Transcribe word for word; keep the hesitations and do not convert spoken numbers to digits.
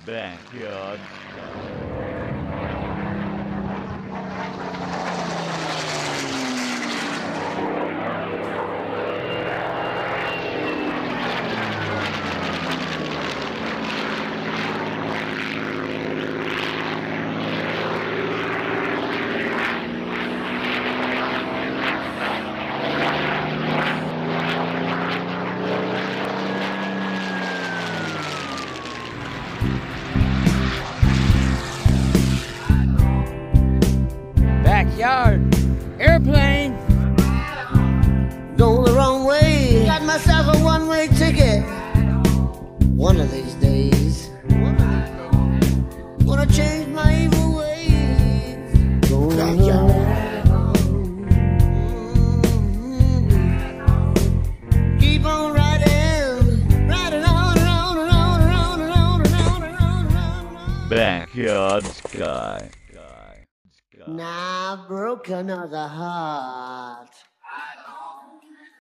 BackYarD. BackYarD, airplane. Going the wrong way. Got myself a one-way ticket. One of these days, gonna change my evil ways. Going around. Mm-hmm. Keep on riding, riding on and on and on and on and on and on and on and on. BackYarD Sky. Now I've broken another heart.